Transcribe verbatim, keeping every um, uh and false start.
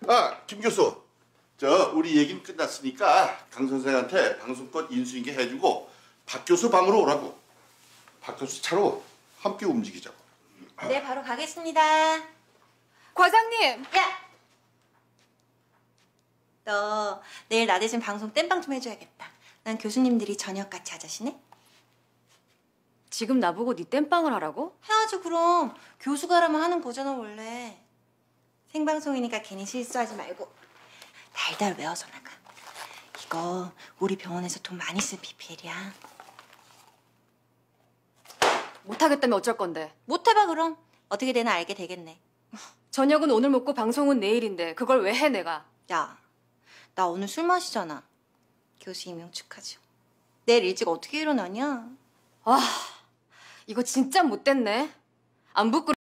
아, 김 교수. 저 우리 얘기는 끝났으니까 강 선생한테 방송권 인수인계 해주고 박 교수 방으로 오라고. 박 교수 차로 함께 움직이자고. 네, 바로 가겠습니다. 과장님! 야! 너 내일 나 대신 방송 땜빵 좀 해줘야겠다. 난 교수님들이 저녁 같이 하자시네? 지금 나보고 네 땜빵을 하라고? 해야지 그럼. 교수가 하라면 하는 거잖아 원래. 생방송이니까 괜히 실수하지 말고 달달 외워서 나가. 이거 우리 병원에서 돈 많이 쓴 피피엘이야. 못하겠다면 어쩔 건데. 못해봐 그럼. 어떻게 되나 알게 되겠네. 저녁은 오늘 먹고 방송은 내일인데 그걸 왜 해 내가? 야, 나 오늘 술 마시잖아. 교수 임용 축하죠. 내일 일찍 어떻게 일어나냐? 아, 이거 진짜 못됐네. 안 부끄러